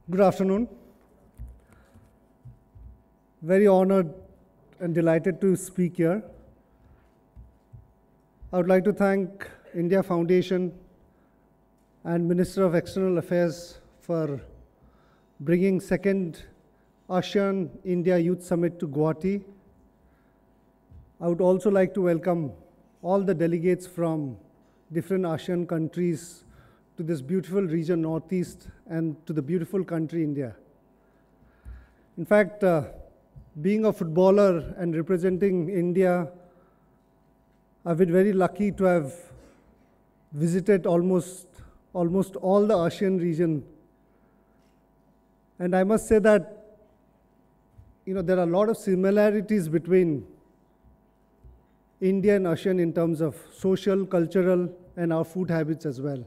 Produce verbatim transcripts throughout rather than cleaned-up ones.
Good afternoon. Very honored and delighted to speak here. I would like to thank India Foundation and Minister of External Affairs for bringing second ASEAN-India Youth Summit to Guwahati. I would also like to welcome all the delegates from different ASEAN countries to this beautiful region, Northeast, and to the beautiful country, India. In fact, uh, being a footballer and representing India, I've been very lucky to have visited almost, almost all the ASEAN region. And I must say that, you know, there are a lot of similarities between India and ASEAN in terms of social, cultural, and our food habits as well.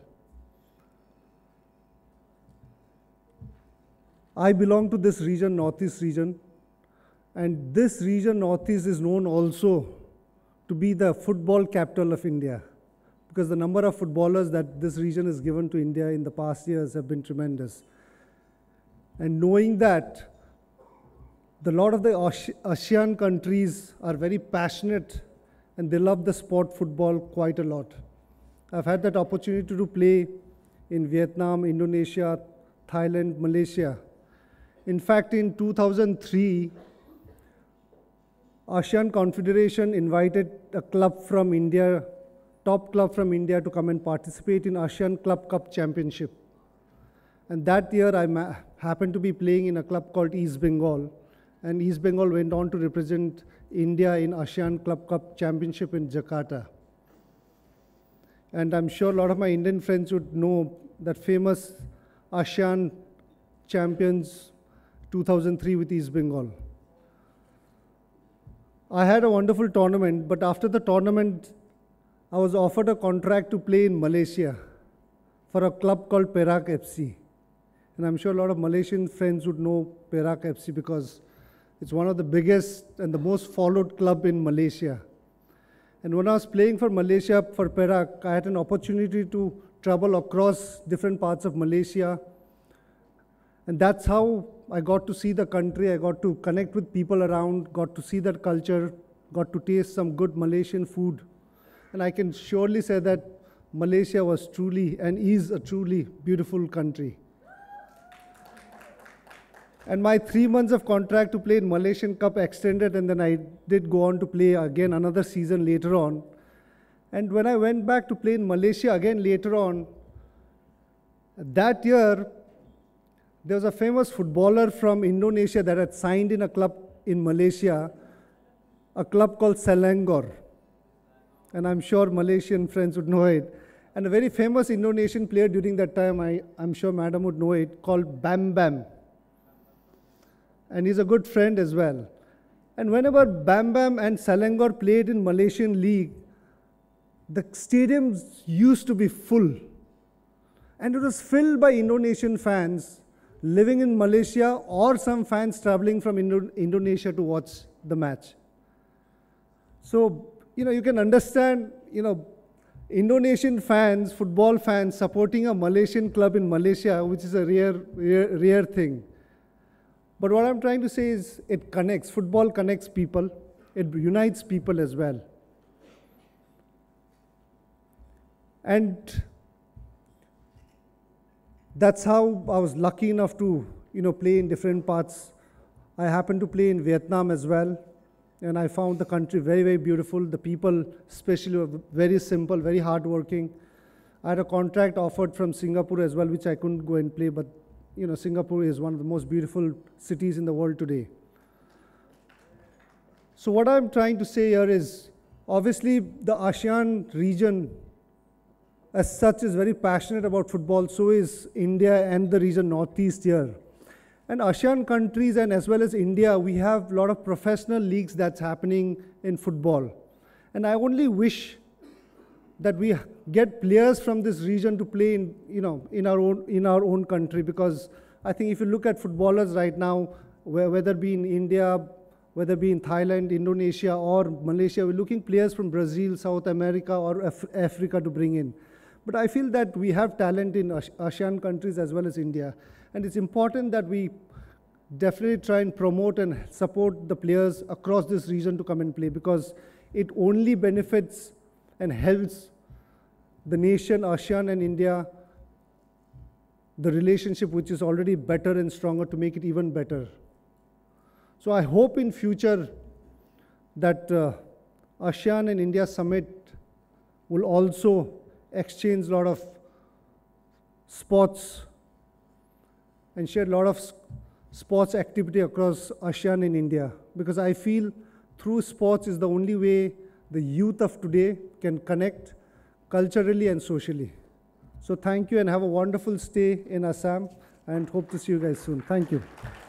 I belong to this region, Northeast region, and this region, Northeast, is known also to be the football capital of India, because the number of footballers that this region has given to India in the past years have been tremendous. And knowing that, a lot of the ASEAN countries are very passionate and they love the sport football quite a lot. I've had that opportunity to play in Vietnam, Indonesia, Thailand, Malaysia. In fact, in two thousand three, ASEAN Confederation invited a club from India, top club from India, to come and participate in ASEAN Club Cup Championship. And that year, I happened to be playing in a club called East Bengal. And East Bengal went on to represent India in ASEAN Club Cup Championship in Jakarta. And I'm sure a lot of my Indian friends would know that famous ASEAN champions two thousand three with East Bengal. I had a wonderful tournament, but after the tournament, I was offered a contract to play in Malaysia for a club called Perak F C. And I'm sure a lot of Malaysian friends would know Perak F C because it's one of the biggest and the most followed club in Malaysia. And when I was playing for Malaysia, for Perak, I had an opportunity to travel across different parts of Malaysia. And that's how I got to see the country. I got to connect with people around, got to see that culture, got to taste some good Malaysian food. And I can surely say that Malaysia was truly and is a truly beautiful country. And my three months of contract to play in Malaysian Cup extended, and then I did go on to play again another season later on. And when I went back to play in Malaysia again later on, that year, there was a famous footballer from Indonesia that had signed in a club in Malaysia, a club called Selangor. And I'm sure Malaysian friends would know it. And a very famous Indonesian player during that time, I, I'm sure Madam would know it, called Bam Bam. And he's a good friend as well. And whenever Bam Bam and Selangor played in Malaysian League, the stadiums used to be full. And it was filled by Indonesian fans living in Malaysia or some fans traveling from Indo Indonesia to watch the match. So, you know, you can understand, you know, Indonesian fans, football fans supporting a Malaysian club in Malaysia, which is a rare, rare, rare thing. But what I'm trying to say is it connects, football connects people, it unites people as well. And that's how I was lucky enough to, you know, play in different parts. I happened to play in Vietnam as well, and I found the country very, very beautiful. The people, especially, were very simple, very hardworking. I had a contract offered from Singapore as well, which I couldn't go and play, but you know, Singapore is one of the most beautiful cities in the world today. So what I'm trying to say here is, obviously, the ASEAN region as such is very passionate about football, so is India and the region Northeast here. And ASEAN countries and as well as India, we have a lot of professional leagues that's happening in football. And I only wish that we get players from this region to play in, you know, in our own, in our own country, because I think if you look at footballers right now, whether it be in India, whether it be in Thailand, Indonesia, or Malaysia, we're looking players from Brazil, South America, or Af Africa to bring in. But I feel that we have talent in ASEAN countries as well as India. And it's important that we definitely try and promote and support the players across this region to come and play, because it only benefits and helps the nation, ASEAN and India, the relationship which is already better and stronger, to make it even better. So I hope in future that uh, ASEAN and India summit will also exchange a lot of sports and share a lot of sports activity across ASEAN and India, because I feel through sports is the only way the youth of today can connect culturally and socially. So thank you and have a wonderful stay in Assam, and hope to see you guys soon. Thank you.